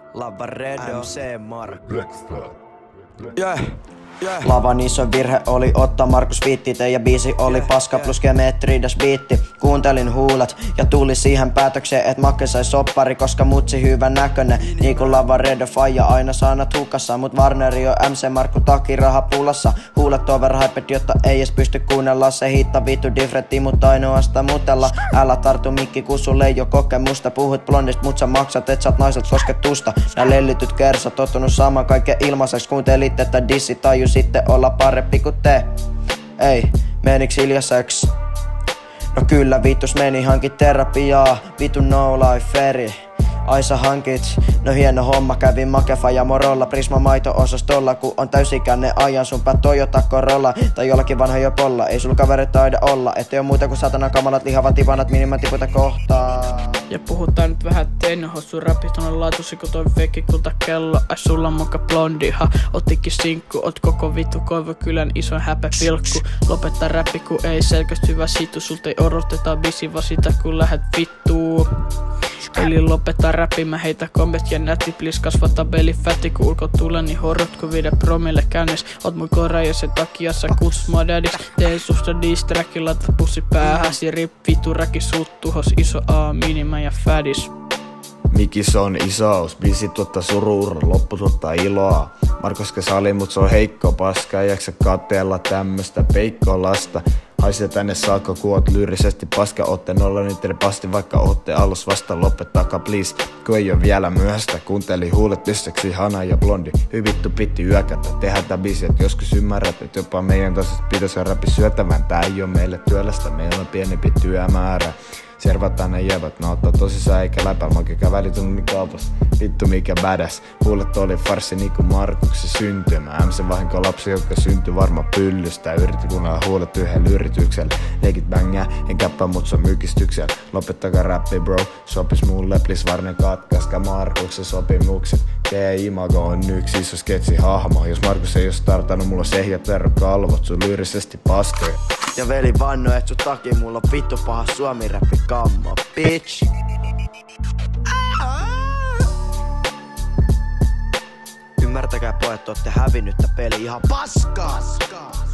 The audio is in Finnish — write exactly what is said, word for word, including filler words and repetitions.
Lavaredo, M C Mark. Yeah. Yeah. Lavan iso virhe oli ottaa Markus Viitti. Teidän biisi oli paska plus gemetridas biitti. Kuuntelin huulet ja tuli siihen päätökseen, et Makke sai soppari, koska mutsi hyvän näkönen. Niin kuin Lavaredo faija aina saanat hukassa, mut Warneri on M C Markku takiraha pulassa. Huulet overhyped, jotta ei edes pysty kuunnella. Se hitta vittu diffretti, mut ainoastaan mutella. Älä tartu mikki, kun sulle ei oo kokemusta. Puhut blondist, mut sä maksat, et saat naiset kosketusta. Nää lellityt kersat tottunut saamaan kaiken ilmaiseksi. Kuuntelit, että dissi taju sitten olla parempi kuin te. Ei, meniks hiljaiseksi? No kyllä vittus meni, hankit terapiaa. Vitu no life feri. Ai sä hankit, no hieno homma, kävin Makefa ja Morolla Prisma maito-osastolla, kun on täysikäinen ajan sun pää Toyota Corolla tai jollakin vanha jo polla. Ei sul kaverit taida olla, ettei oo muuta kuin satana kamalat lihavat ivanat, mihin mä tiputa kohtaa. Ja puhutaan nyt vähän teinohossu rapit on laatusi kun toi vekki kulta kello. Ai sulla muka blondiha, ottikin sinkku, oot koko vittu Koivokylän isoin häpepilkku. Lopettaa räppi kun ei selkäst hyvä situ, sulta ei odoteta bisi vaan sitä kun lähet vittuu. Eli lopeta räppi, mä heitä kombet ja nätti, please kasvata belly fatti, kun ulko tulee niin horrot kun viide promille käynnis. Oot mun kora ja sen takia sä kutsut mua daddiks. Teen susta diss-trackin, laita pussi päähäs ja rip vitu räki suut tuhos iso A, minimä ja fadis. Mikis on isous, biisi tuottaa surua, loppu tuottaa iloa. Markoske sali, mut se on heikko paska, ei jaksa kateella tämmöstä peikkolasta. Haise tänne saakka, kun oot lyyrisesti paska. Ootte nolla niitä pasti, vaikka ootte alus vasta. Lopettakaa please, kun ei oo vielä myöhäistä. Kuunteli huulet tysseksi, hana ja blondi. Hyvittu pitti yökätä, tehdään tää biisi, et joskus ymmärrät, et jopa meidän tasosta pitäisi räpi syötävän. Tää ei oo meille työlästä, meillä on pienempi työmäärä. Servataan ne jävät, nää ottaa tosissaan eikä läpää. Makekä välitunut kaupas, vittu mikä badass. Huulet oli farssi niinku Markuksen syntymä. M C vahinko lapsi, joka syntyi varma pyllystä. Yriti kuunnella huulet yhdellä yrityksellä. Leikit bängää, en käppää mut se on mykistyksellä. Lopettakaa rappi bro, sopis mulle plis varnen katkaska Markuksen sopimukset. G-imago on yksi iso sketsi hahmo. Jos Markus ei oo startannut, mulla on se ja terro kalvot, sun lyyrisesti paskoja. Ja veli vanno, et sun takia mulla on vittu paha suomi-räppi kammo, bitch. Ymmärtäkää pojat, ootte hävinnyt tää peli ihan paskaa.